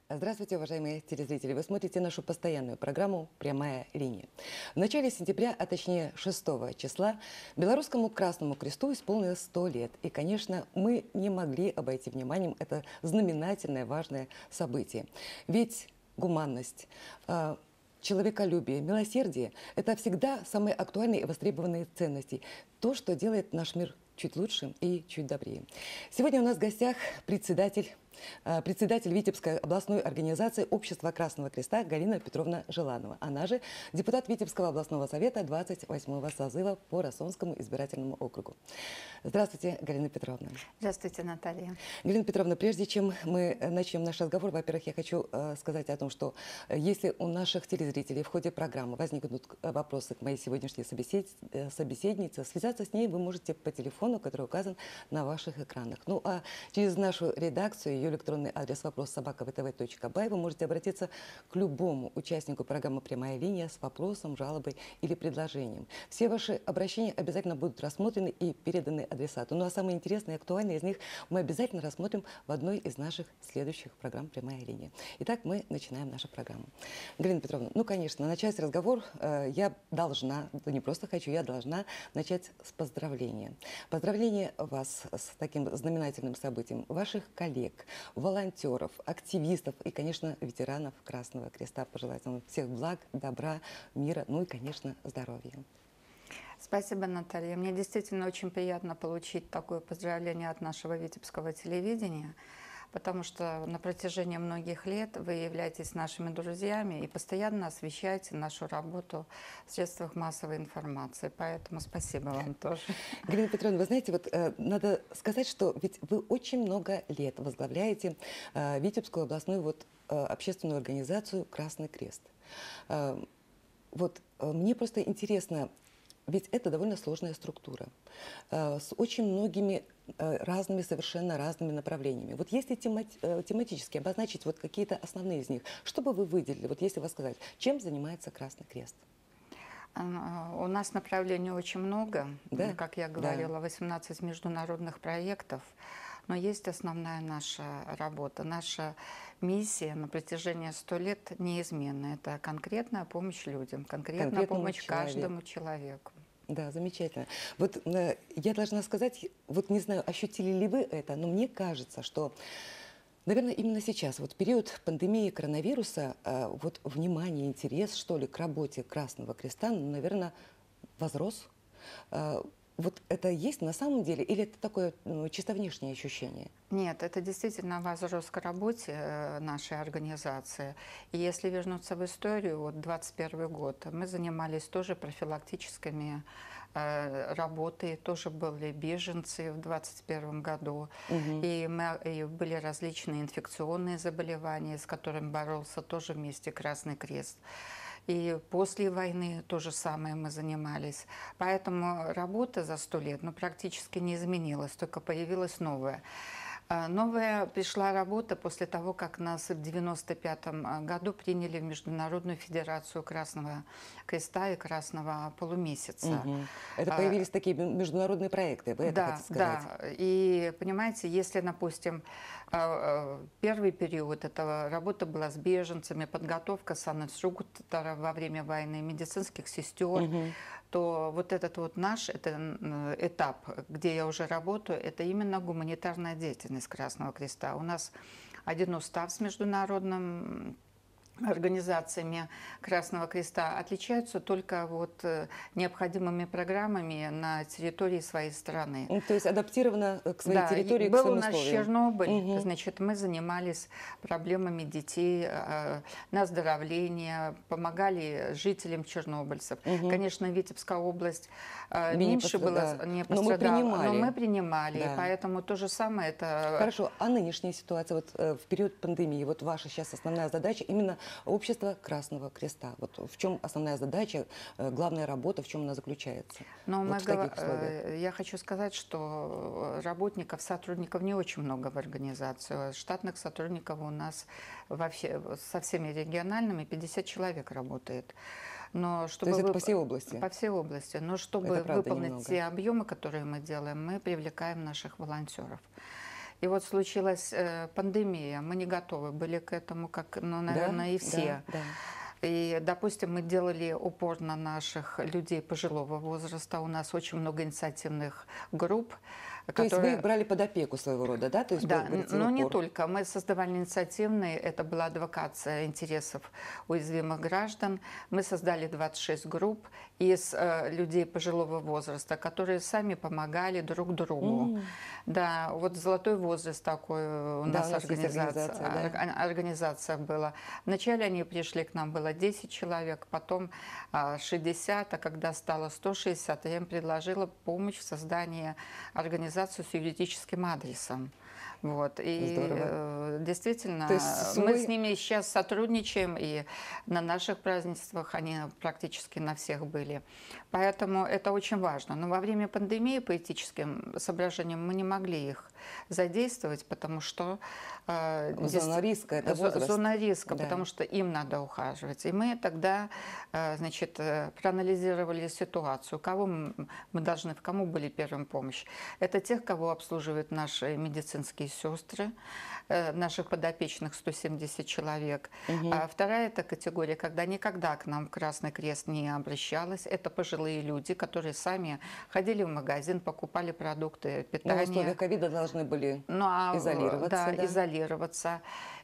Здравствуйте, уважаемые телезрители! Вы смотрите нашу постоянную программу «Прямая линия». В начале сентября, а точнее 6 числа, Белорусскому Красному Кресту исполнилось 100 лет. И, конечно, мы не могли обойти вниманием это знаменательное, важное событие. Ведь гуманность, человеколюбие, милосердие – это всегда самые актуальные и востребованные ценности. То, что делает наш мир чуть лучше и чуть добрее. Сегодня у нас в гостях председатель Витебской областной организации Общества Красного Креста Галина Петровна Желанова. Она же депутат Витебского областного совета 28-го созыва по Росонскому избирательному округу. Здравствуйте, Галина Петровна. Здравствуйте, Наталья. Галина Петровна, прежде чем мы начнем наш разговор, во-первых, я хочу сказать о том, что если у наших телезрителей в ходе программы возникнут вопросы к моей сегодняшней собеседнице, связаться с ней вы можете по телефону, который указан на ваших экранах. Ну а через нашу редакцию, ее электронный адрес вопрос@vtv.by, вы можете обратиться к любому участнику программы «Прямая линия» с вопросом, жалобой или предложением. Все ваши обращения обязательно будут рассмотрены и переданы адресату. Ну а самые интересные и актуальные из них мы обязательно рассмотрим в одной из наших следующих программ «Прямая линия». Итак, мы начинаем нашу программу. Галина Петровна, ну, конечно, начать разговор я должна, не просто хочу, я должна начать с поздравления. Поздравления вас с таким знаменательным событием, ваших коллег, волонтеров, активистов и, конечно, ветеранов Красного Креста. Пожелать вам всех благ, добра, мира, ну и, конечно, здоровья. Спасибо, Наталья. Мне действительно очень приятно получить такое поздравление от нашего витебского телевидения, потому что на протяжении многих лет вы являетесь нашими друзьями и постоянно освещаете нашу работу в средствах массовой информации. Поэтому спасибо вам тоже. Галина Петровна, вы знаете, вот надо сказать, что ведь вы очень много лет возглавляете Витебскую областную общественную организацию «Красный Крест». Вот мне просто интересно, ведь это довольно сложная структура, с очень многими совершенно разными направлениями. Вот если тематически обозначить вот какие-то основные из них, что бы вы выделили, вот если вас сказать, чем занимается Красный Крест? У нас направлений очень много, да? Как я говорила, 18 международных проектов, но есть основная наша работа. Наша миссия на протяжении 100 лет неизменна. Это конкретная помощь людям, конкретная помощь каждому человеку. Да, замечательно. Вот я должна сказать, вот не знаю, ощутили ли вы это, но мне кажется, что, наверное, именно сейчас, вот в период пандемии коронавируса, вот внимание, интерес, что ли, к работе Красного Креста, наверное, возрос. Вот это есть на самом деле, или это такое чисто внешнее ощущение? Нет, это действительно возрос к работе нашей организации. И если вернуться в историю, вот 21 год, мы занимались тоже профилактическими работой, тоже были беженцы в 21 году, и были различные инфекционные заболевания, с которыми боролся тоже вместе Красный Крест. И после войны то же самое мы занимались. Поэтому работа за 100 лет практически не изменилась, только появилась новая. Новая пришла работа после того, как нас в 1995 году приняли в Международную федерацию Красного Креста и Красного Полумесяца. Это появились такие международные проекты, вы это хотите сказать? Да, и понимаете, если, допустим, первый период, эта работа была с беженцами, подготовка санинструкторов во время войны, медицинских сестер, то вот этот вот наш этап, где я уже работаю, это именно гуманитарная деятельность Красного Креста. У нас один устав с международным организациями Красного Креста отличаются только вот необходимыми программами на территории своей страны. То есть адаптировано к своей территории, к был своим у нас условиям. Чернобыль, значит, мы занимались проблемами детей, на оздоровление, помогали жителям чернобыльцев. Конечно, Витебская область меньше была, не пострадала, но мы принимали, да. И поэтому то же самое это... Хорошо, а нынешняя ситуация, вот в период пандемии, вот ваша сейчас основная задача именно Общество Красного Креста. Вот в чем основная задача, главная работа, в чем она заключается? Но вот я хочу сказать, что работников, сотрудников не очень много в организации. Штатных сотрудников у нас со всеми региональными 50 человек работает. Но чтобы То есть это по всей области? По всей области. Но чтобы выполнить те объемы, которые мы делаем, мы привлекаем наших волонтеров. И вот случилась пандемия. Мы не готовы были к этому, как, ну, наверное, и все. Да, да. И, допустим, мы делали упор на наших людей пожилого возраста. У нас очень много инициативных групп, То есть вы которые... их брали под опеку своего рода, да? То есть Да, вы говорите, в но не упор. только. Мы создавали инициативные, это была адвокация интересов уязвимых граждан. Мы создали 26 групп из людей пожилого возраста, которые сами помогали друг другу. Да, вот «Золотой возраст» такой у Да, нас, у нас есть организация, да. организация была. Вначале они пришли к нам, было 10 человек, потом 60, а когда стало 160, я им предложила помощь в создании организации с юридическим адресом. Вот. И Здорово. действительно, То есть мы свой... с ними сейчас сотрудничаем, и на наших празднествах они практически на всех были. Поэтому это очень важно. Но во время пандемии по этическим соображениям мы не могли их задействовать, потому что... Зона риска, это возраст. Зона риска, Да. потому что им надо ухаживать. И мы тогда, значит, проанализировали ситуацию, кого мы должны, в кому были первым помощь. Это тех, кого обслуживают наши медицинские сестры, наших подопечных 170 человек. А вторая это категория, когда никогда к нам Красный Крест не обращалась. Это пожилые люди, которые сами ходили в магазин, покупали продукты питания. Но в условиях ковида должны были изолироваться. Да, изолироваться.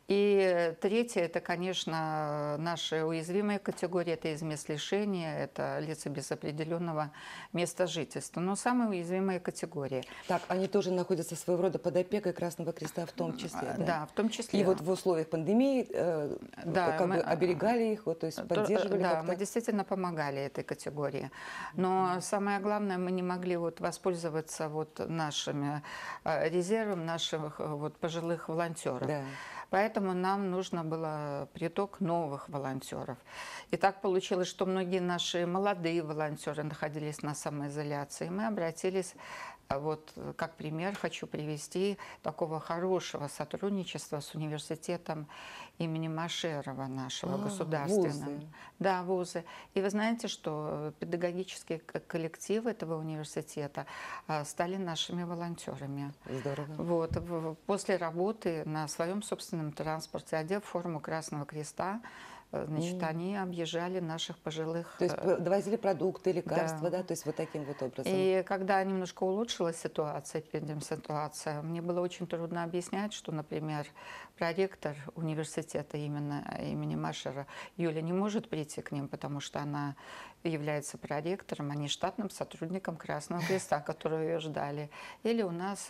И третье, это, конечно, наши уязвимые категории, это измес лишения, это лица без определенного места жительства. Но самые уязвимые категории. Так, они тоже находятся своего рода под опекой Красного Креста в том числе, да? Да, в том числе. И вот в условиях пандемии как бы оберегали их, вот, то есть поддерживали Да, как-то? мы действительно помогали этой категории. Но самое главное, мы не могли вот воспользоваться вот нашими резервом наших вот пожилых волонтеров. Да. Поэтому нам нужно было приток новых волонтеров. И так получилось, что многие наши молодые волонтеры находились на самоизоляции. Мы обратились, вот как пример хочу привести такого хорошего сотрудничества с университетом имени Машерова нашего государственного. Вузы. Да, вузы. И вы знаете, что педагогические коллективы этого университета стали нашими волонтерами. Здорово. Вот, после работы на своем собственном транспорте, одев форму Красного Креста, значит, они объезжали наших пожилых. То есть довозили продукты, лекарства, Да. да, то есть вот таким вот образом. И когда немножко улучшилась ситуация, эпидемситуация, мне было очень трудно объяснять, что, например, проректор университета имени Машера Юля не может прийти к ним, потому что она является проректором, а не штатным сотрудником Красного Креста, которого ее ждали. Или у нас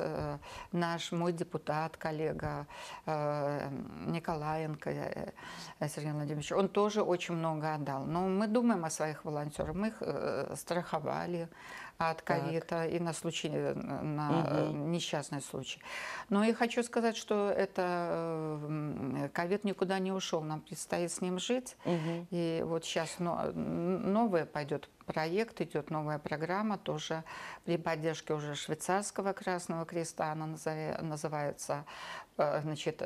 мой депутат, коллега Николаенко Сергей Владимирович, он тоже очень много отдал. Но мы думаем о своих волонтерах, мы их страховали от ковида и на случай, на несчастный случай. Но я хочу сказать, что это ковид никуда не ушел, нам предстоит с ним жить. И вот сейчас новый пойдет проект, идет новая программа, тоже при поддержке уже швейцарского Красного Креста, она называется, значит,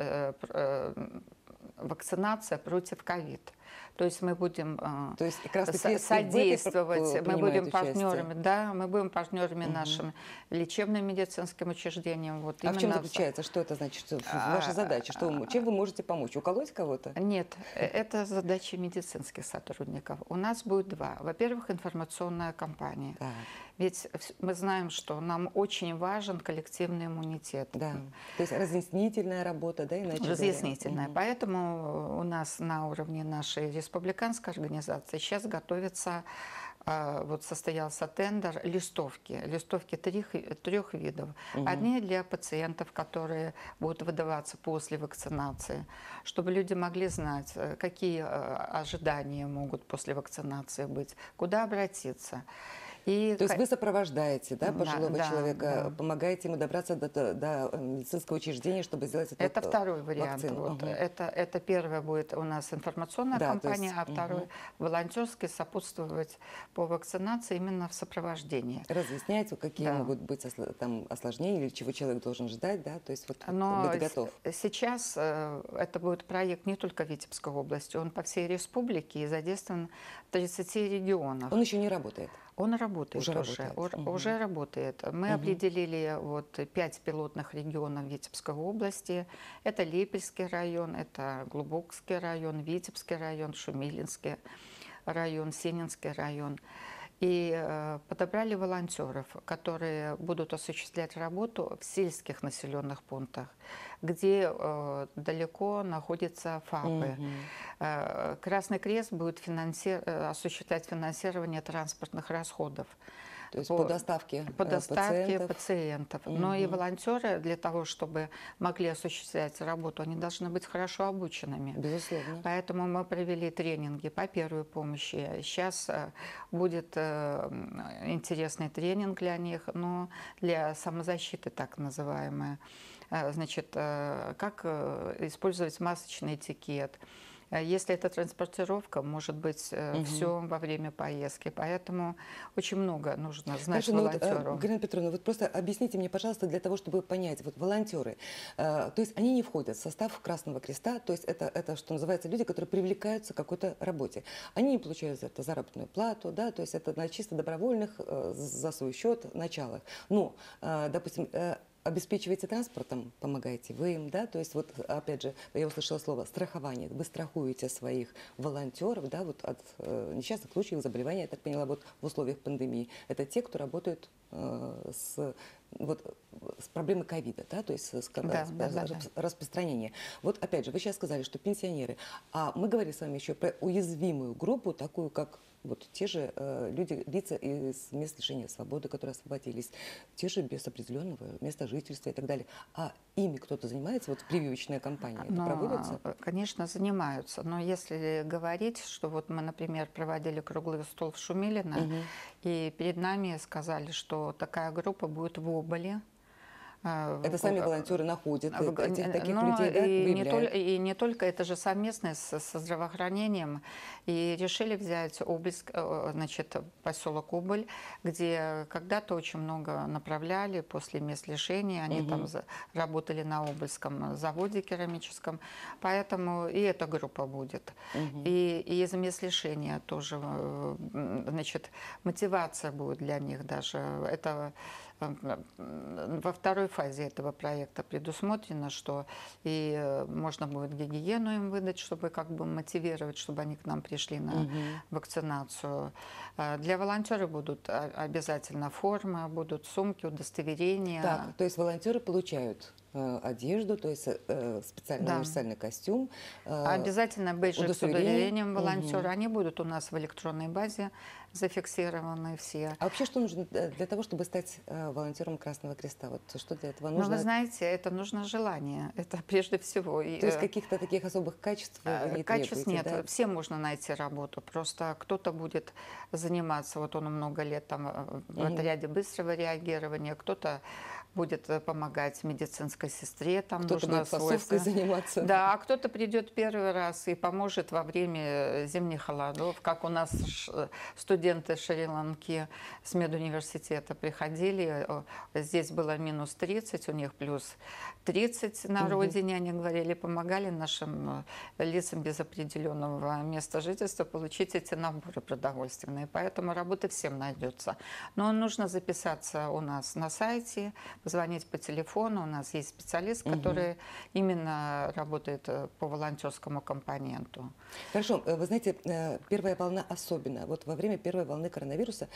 вакцинация против ковида. То есть мы будем содействовать, мы будем партнерами, да, мы будем партнерами нашим лечебным медицинским учреждениям. Вот в чем заключается? Что это значит? Что ваша задача? Чем вы можете помочь? Уколоть кого-то? Нет, это задача медицинских сотрудников. У нас будет два. Во-первых, информационная кампания. Так. Ведь мы знаем, что нам очень важен коллективный иммунитет. Да. То есть разъяснительная работа, да, иначе разъяснительная. Поэтому у нас на уровне нашей республиканской организации сейчас готовится, вот состоялся тендер листовки трех видов. Одни для пациентов, которые будут выдаваться после вакцинации, чтобы люди могли знать, какие ожидания могут после вакцинации быть, куда обратиться. То есть вы сопровождаете, да, пожилого человека, помогаете ему добраться до медицинского учреждения, чтобы сделать это второй вариант. Вот. Это первое будет у нас информационная кампания, а второй волонтерский, сопутствовать по вакцинации именно в сопровождении. Разъяснять, какие могут быть там осложнения или чего человек должен ждать, да, то есть вот быть готов. Сейчас это будет проект не только в Витебской области, он по всей республике и задействован в 30 регионах. Он еще не работает? Он работает Уже уже, работает. уже работает. Мы определили вот 5 пилотных регионов Витебской области. Это Лепельский район, это Глубокский район, Витебский район, Шумилинский район, Сенинский район. И подобрали волонтеров, которые будут осуществлять работу в сельских населенных пунктах, где далеко находятся ФАПы. Красный Крест будет осуществлять финансирование транспортных расходов. То есть по доставке пациентов. Но и волонтеры для того, чтобы могли осуществлять работу, они должны быть хорошо обученными. Безусловно. Поэтому мы провели тренинги по первой помощи. Сейчас будет интересный тренинг для них, но для самозащиты так называемая. Значит, как использовать масочный этикет. Если это транспортировка, может быть все во время поездки. Поэтому очень много нужно знать волонтеру. Вот, Галина Петровна, вот просто объясните мне, пожалуйста, для того, чтобы понять, вот волонтеры, то есть они не входят в состав Красного Креста, то есть это, что называется, люди, которые привлекаются к какой-то работе. Они не получают за это заработную плату, да, то есть это на чисто добровольных, за свой счет началах. Но, допустим, обеспечиваете транспортом, помогаете вы им, да, то есть вот опять же, я услышала слово страхование, вы страхуете своих волонтеров, да, вот от несчастных случаев заболевания, я так поняла, вот в условиях пандемии. Это те, кто работают с проблемой ковида, да, то есть с распространением. Вот опять же, вы сейчас сказали, что пенсионеры, а мы говорили с вами еще про уязвимую группу, такую как вот те же лица из мест лишения свободы, которые освободились, те же без определенного места жительства и так далее. А ими кто-то занимается, вот прививочная кампания, это проводится? Конечно, занимаются. Но если говорить, что вот мы, например, проводили круглый стол в Шумилино, и перед нами сказали, что такая группа будет в Оболе. Это сами волонтеры находят таких людей, да, выявляют. И не только, это же совместно со здравоохранением. И решили взять Обельск, значит, поселок Оболь, где когда-то очень много направляли после мест лишения. Они там работали на Обельском заводе керамическом. Поэтому и эта группа будет. И из мест лишения тоже, значит, мотивация будет для них даже. Это во второй фазе этого проекта предусмотрено, что и можно будет гигиену им выдать, чтобы как бы мотивировать, чтобы они к нам пришли на вакцинацию. Для волонтеров будут обязательно формы, будут сумки, удостоверения. Так, то есть волонтеры получают одежду, то есть специальный универсальный костюм. Обязательно бейджик с удостоверением волонтера. Они будут у нас в электронной базе зафиксированы все. А вообще что нужно для того, чтобы стать волонтером Красного Креста? Вот что для этого нужно? Ну, вы знаете, это нужно желание. Это прежде всего. То есть каких-то таких особых качеств вы не качеств требуете, нет. Да? Всем можно найти работу. Просто кто-то будет заниматься, вот он много лет там в отряде быстрого реагирования, кто-то будет помогать медицинской сестре, там кто-то нужно будет фасовкой заниматься. Да, а кто-то придет первый раз и поможет во время зимних холодов, как у нас студенты Шри-Ланки с медуниверситета приходили, здесь было минус 30, у них плюс 30 на родине, они говорили, помогали нашим лицам без определенного места жительства получить эти наборы продовольственные, поэтому работа всем найдется. Но нужно записаться у нас на сайте, позвонить по телефону. У нас есть специалист, который именно работает по волонтерскому компоненту. Хорошо. Вы знаете, первая волна особенно. Вот во время первой волны коронавируса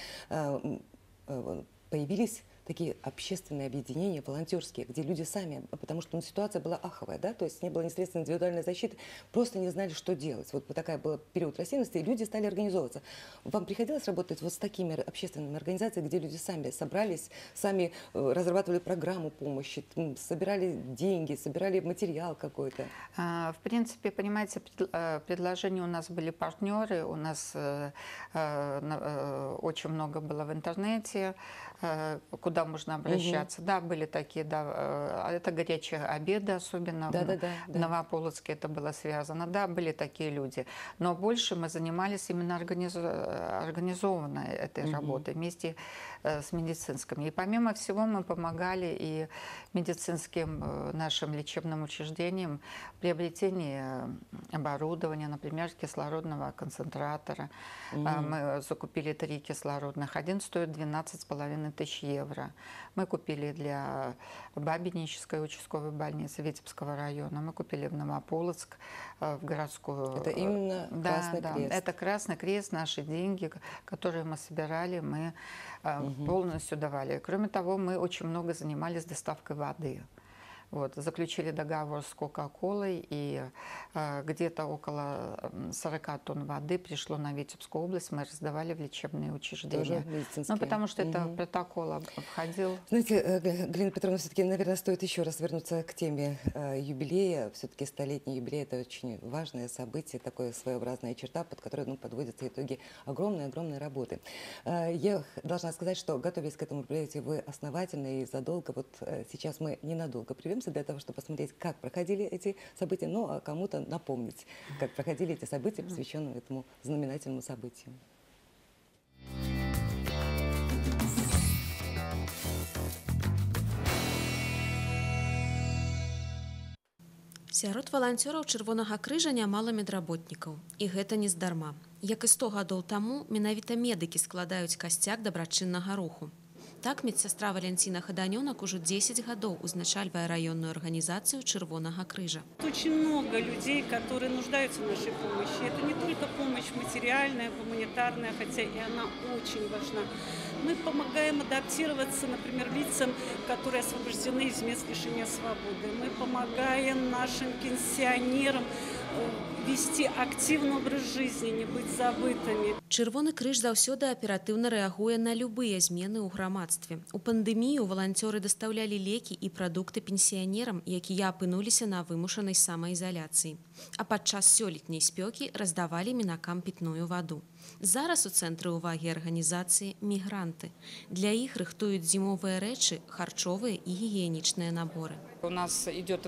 появились такие общественные объединения, волонтерские, где люди сами, потому что ситуация была аховая, да, то есть не было ни средств индивидуальной защиты, просто не знали, что делать. Вот такая была период растерянности, и люди стали организовываться. Вам приходилось работать вот с такими общественными организациями, где люди сами собрались, сами разрабатывали программу помощи, собирали деньги, собирали материал какой-то? В принципе, понимаете, предложения у нас были партнеры, у нас очень много было в интернете, куда куда можно обращаться. Да, были такие, да, это горячие обеды, особенно в Новополоцке это было связано. Да, были такие люди. Но больше мы занимались именно организованной этой работой вместе с медицинскими. И помимо всего мы помогали и медицинским нашим лечебным учреждениям в приобретении оборудования, например, кислородного концентратора. Мы закупили 3 кислородных. Один стоит 12,5 тысяч евро. Мы купили для Бабинической участковой больницы Витебского района. Мы купили в Новополоцк, в городскую. Это именно Красный Крест? Это Красный Крест, наши деньги, которые мы собирали, мы полностью давали. Кроме того, мы очень много занимались доставкой воды. Вот, заключили договор с Кока-Колой, и где-то около 40 тонн воды пришло на Витебскую область, мы раздавали в лечебные учреждения. Ну, потому что это в протокол входил. Знаете, Галина Петровна, все-таки, наверное, стоит еще раз вернуться к теме юбилея. Все-таки 100-летний юбилей – это очень важное событие, такое своеобразная черта, под которой подводятся итоги огромной-огромной работы. Я должна сказать, что, готовясь к этому мероприятию, вы основательно и задолго, вот сейчас мы ненадолго прервемся для того, чтобы посмотреть, как проходили эти события, ну, а кому-то напомнить, как проходили эти события, посвященные этому знаменательному событию. Сярод валанцёраў Чырвонага крыжа нямала медработнікаў. І гэта не здарма. Як і 100 гадоў таму, менавіта медыкі складаюць касцяк дабрачыннага руху. Так медсестра Валентина Ходанёнок уже 10 годов узначальвая районную организацию Червоного крыжа. Очень много людей, которые нуждаются в нашей помощи. Это не только помощь материальная, гуманитарная, хотя и она очень важна. Мы помогаем адаптироваться, например, лицам, которые освобождены из мест лишения свободы. Мы помогаем нашим пенсионерам вести активный образ жизни, не быть забытыми. Чырвоны крыж заўсёды аператыўна рэагуе на любыя змены ў грамадстве. У пандэмію валанцёры дастаўлялі лекі і прадукты пенсіянерам, якія апынуліся на вымушанай самаізаляцыі. А падчас сёлетняй спёкі раздавалі мінакам пітную ваду. Зараз у цэнтры ўвагі арганізацыі мігранты. Для іх рыхтуюць зімовыя рэчы, харчовыя і гігіенічныя наборы. У нас идет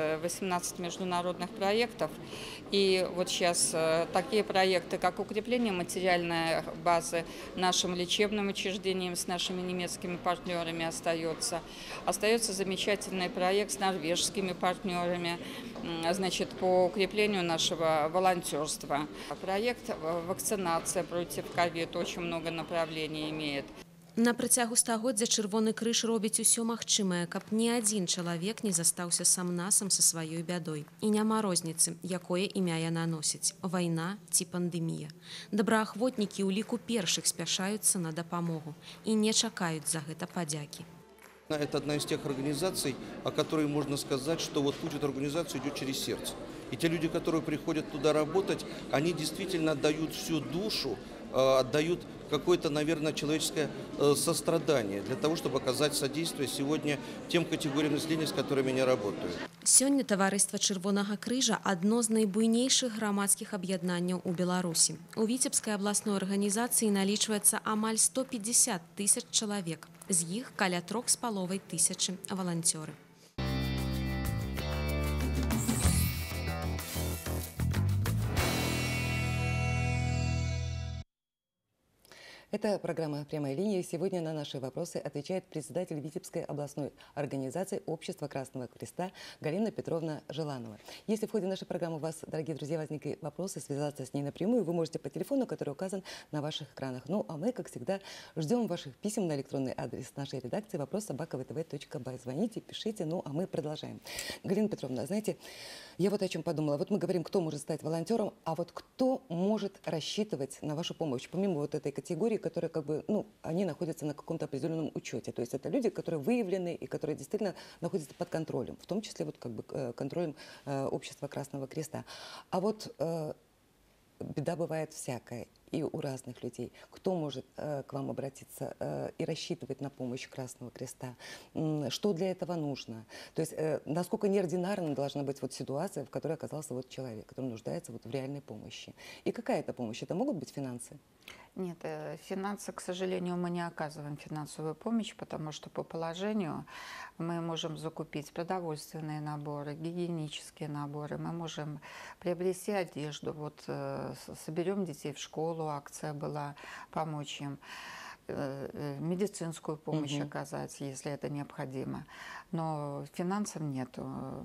18 международных проектов, и вот сейчас такие проекты, как укрепление материальной базы нашим лечебным учреждениям с нашими немецкими партнерами остается. Остается замечательный проект с норвежскими партнерами, значит, по укреплению нашего волонтерства. Проект вакцинация против ковид очень много направлений имеет. На працягу стагоддзя Чырвоны крыж робіць усё магчымае, каб ні адзін чалавек не застаўся сам-насам са сваёй бядой. І няма розніцы, якое імя яна носіць – вайна ці пандэмія. Добраахвотнікі ў ліку першых спяшаюцца на дапамогу і не чакаюць за гэта падзякі. Это одна из тех организаций, о которой можно сказать, что вот путь этой организации идет через сердце. И те люди, которые приходят туда работать, они действительно отдают всю душу, отдают какое-то, наверное, человеческое сострадание для того, чтобы оказать содействие сегодня тем категориям населения, с которыми они работают. Сёння таварыства Чырвонага крыжа адно з найбуйнейшых грамадскіх аб'яднанняў у Беларусі. У Віцебскай абласной арганізацыі налічваецца амаль 150 тысяч чалавек. З іх каля 3,5 тысячы валанцёры. Это программа «Прямая линия». Сегодня на наши вопросы отвечает председатель Витебской областной организации Общества Красного Креста Галина Петровна Желанова. Если в ходе нашей программы у вас, дорогие друзья, возникли вопросы, связаться с ней напрямую, вы можете по телефону, который указан на ваших экранах. Ну, а мы, как всегда, ждем ваших писем на электронный адрес нашей редакции вопрос@vtv.by. Звоните, пишите, ну, а мы продолжаем. Галина Петровна, знаете, я вот о чем подумала. Вот мы говорим, кто может стать волонтером, а вот кто может рассчитывать на вашу помощь, помимо вот этой категории, которые как бы, ну, они находятся на каком-то определенном учете. То есть это люди, которые выявлены и которые действительно находятся под контролем, в том числе вот как бы контролем Общества Красного Креста. А вот беда бывает всякая. и у разных людей. Кто может к вам обратиться и рассчитывать на помощь Красного Креста? Что для этого нужно? То есть насколько неординарна должна быть вот ситуация, в которой оказался вот человек, который нуждается вот в реальной помощи? И какая это помощь? Это могут быть финансы? Нет, финансы, к сожалению, мы не оказываем финансовую помощь, потому что по положению мы можем закупить продовольственные наборы, гигиенические наборы, мы можем приобрести одежду. Вот соберем детей в школу, акция была, помочь им, медицинскую помощь оказать, если это необходимо. Но финансов нету.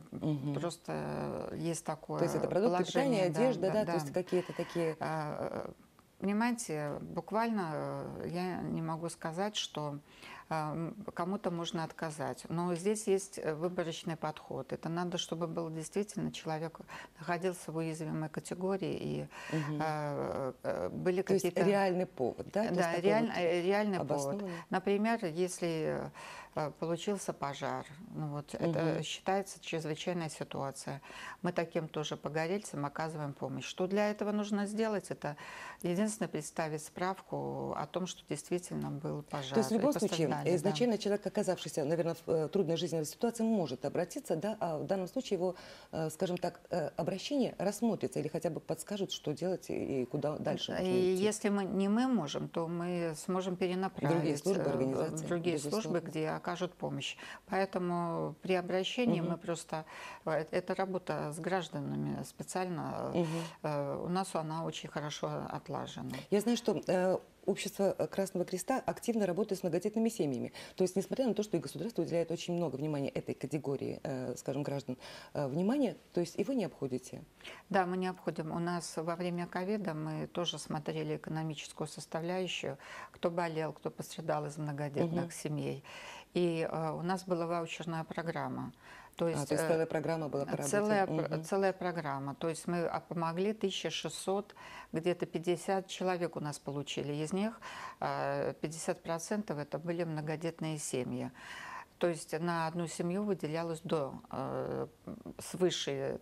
Просто есть такое То есть это продукты питания, одежда, да, то есть какие-то такие... Понимаете, буквально я не могу сказать, что кому-то можно отказать. Но здесь есть выборочный подход. Это надо, чтобы был действительно человек находился в уязвимой категории и были какие-то... То есть реальный повод, да? Да, реальный повод. Например, если получился пожар, ну вот, это считается чрезвычайная ситуация. Мы таким тоже погорельцам оказываем помощь. Что для этого нужно сделать? Это единственное представить справку о том, что действительно был пожар. То есть в любом случае, изначально человек, оказавшийся, наверное, в трудной жизненной ситуации, может обратиться, да, а в данном случае его, скажем так, обращение рассмотрится или хотя бы подскажут, что делать и куда дальше можно идти. Если не мы можем, то мы сможем перенаправить другие службы, организации, в другие службы, где окажут помощь. Поэтому при обращении мы просто... Это работа с гражданами специально. У нас она очень хорошо отлажена. Я знаю, что Общество Красного Креста активно работает с многодетными семьями. То есть, несмотря на то, что и государство уделяет очень много внимания этой категории, скажем, граждан, внимания, то есть и вы не обходите? Да, мы не обходим. У нас во время ковида мы тоже смотрели экономическую составляющую, кто болел, кто пострадал из многодетных семей. И у нас была ваучерная программа. То есть целая программа была по работе? Целая программа. То есть мы помогли 1600, где-то 50 человек у нас получили. Из них 50% это были многодетные семьи. То есть на одну семью выделялось свыше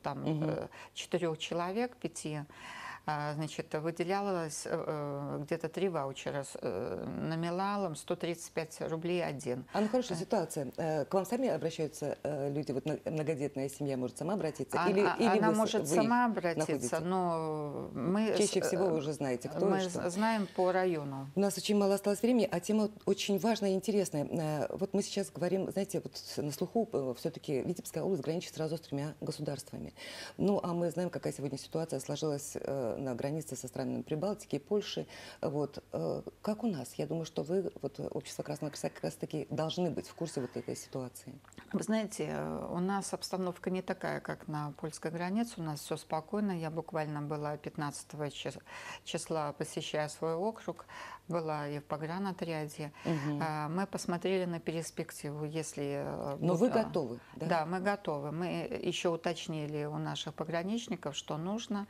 4 человек, 5. Значит, выделялось где-то 3 ваучера номиналом 135 рублей один. Ну хорошо, ситуация. К вам сами обращаются люди, вот многодетная семья может сама обратиться? Или она вы, может сама обратиться, но мы... Чаще всего вы уже знаете, кто мы и что. знаем по району. У нас очень мало осталось времени, а тема очень важная и интересная. Вот мы сейчас говорим, знаете, вот на слуху все-таки Витебская область граничит сразу с 3 государствами. Ну, а мы знаем, какая сегодня ситуация сложилась на границе со странами Прибалтики и Польши. Вот. Как у нас? Я думаю, что вы, вот, Общество Красного Креста, как раз-таки должны быть в курсе вот этой ситуации. Вы знаете, у нас обстановка не такая, как на польской границе. У нас все спокойно. Я буквально была 15 числа, посещая свой округ, была и в погранотряде. Мы посмотрели на перспективу, если... Но вы готовы? Да? Да, мы готовы. Мы еще уточнили у наших пограничников, что нужно.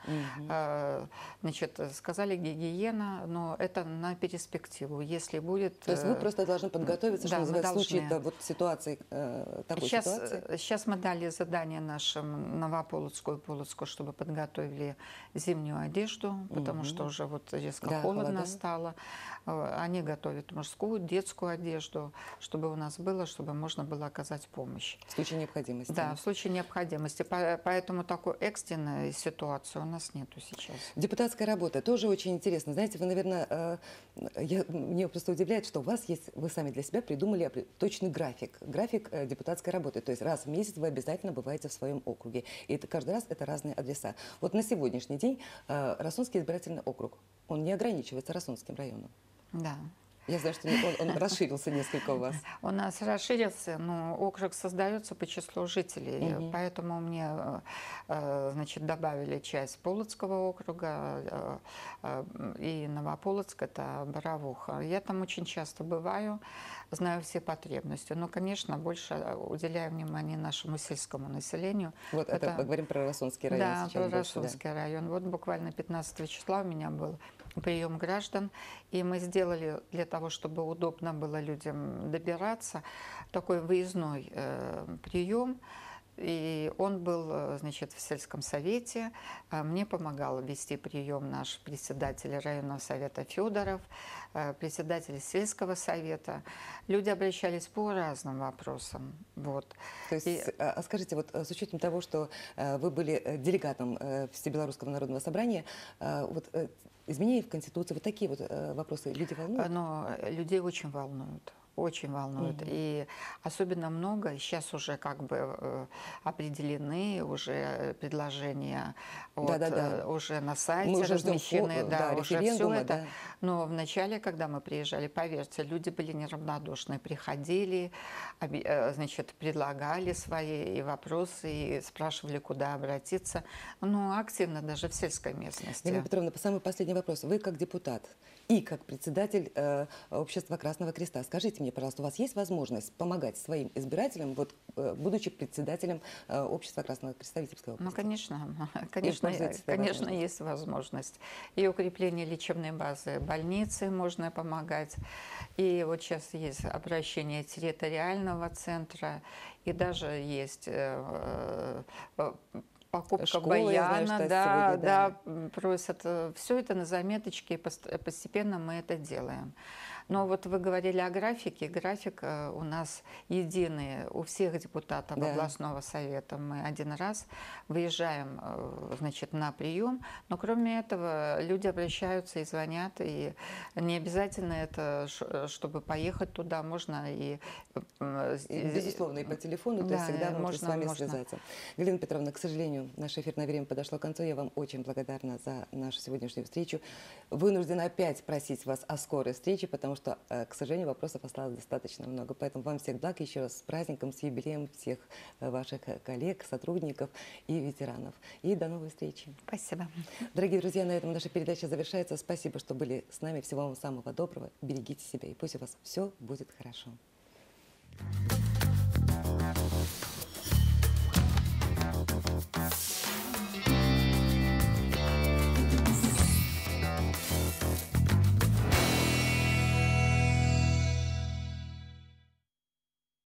Значит, сказали гигиена, но это на перспективу. Если будет... То есть вы просто должны подготовиться, что называется, в случае вот ситуации, такой ситуации? Сейчас мы дали задание нашим Новополоцку и Полоцку, чтобы подготовили зимнюю одежду, потому что уже вот резко холодно стало. Они готовят мужскую, детскую одежду, чтобы у нас было, чтобы можно было оказать помощь. В случае необходимости? Да, в случае необходимости. Поэтому такой экстренной ситуации у нас нету сейчас. Депутатская работа тоже очень интересно. Знаете, вы, наверное, мне просто удивляет, что у вас есть, вы сами для себя придумали точный график депутатской работы. То есть раз в месяц вы обязательно бываете в своем округе. И это каждый раз это разные адреса. Вот на сегодняшний день Росонский избирательный округ, он не ограничивается Росонским районом. Да. Я знаю, что он расширился несколько у вас. У нас расширился, но округ создается по числу жителей, поэтому мне, значит, добавили часть Полоцкого округа и Новополоцк, это Боровуха. Я там очень часто бываю, знаю все потребности, но, конечно, больше уделяю внимание нашему сельскому населению. Вот это поговорим про Росонский район. Да, про Росонский район. Вот буквально 15 числа у меня был прием граждан, и мы сделали для того, чтобы удобно было людям добираться, такой выездной прием. И он был, значит, в сельском совете. Мне помогал вести прием наш председатель районного совета Федоров, председатель сельского совета. Люди обращались по разным вопросам. Вот. То есть, скажите, вот с учетом того, что вы были делегатом Всебелорусского народного собрания, вот изменения в Конституции, вот такие вот вопросы люди волнуют? Но людей очень волнуют. Очень волнует. И особенно много, сейчас уже как бы определены уже предложения, уже на сайте мы уже размещены, ждем, уже все это. Да. Но вначале, когда мы приезжали, поверьте, люди были неравнодушны, приходили, значит, предлагали свои и вопросы, и спрашивали, куда обратиться. Ну, активно даже в сельской местности. Галина Петровна, самый последний вопрос. Вы как депутат и как председатель Общества Красного Креста, скажите мне, пожалуйста, у вас есть возможность помогать своим избирателям, вот, будучи председателем Общества Красного Креста Витебской области? Ну, конечно, есть возможность. И укрепление лечебной базы больницы можно помогать. И вот сейчас есть обращение территориального центра, и даже есть покупка школы, баяна, знаю, да, просят. Все это на заметочке, и постепенно мы это делаем. Но вот вы говорили о графике. График у нас единый у всех депутатов областного совета. Мы один раз выезжаем, значит, на прием. Но кроме этого люди обращаются и звонят. И не обязательно это, чтобы поехать туда. Можно и... Безусловно, и по телефону, то есть всегда можно с вами связаться. Галина Петровна, к сожалению, наше эфирное время подошло к концу. Я вам очень благодарна за нашу сегодняшнюю встречу. Вынуждена опять просить вас о скорой встрече, потому что, к сожалению, вопросов осталось достаточно много. Поэтому вам всех благ, еще раз с праздником, с юбилеем всех ваших коллег, сотрудников и ветеранов. И до новой встречи. Спасибо. Дорогие друзья, на этом наша передача завершается. Спасибо, что были с нами. Всего вам самого доброго. Берегите себя, и пусть у вас все будет хорошо.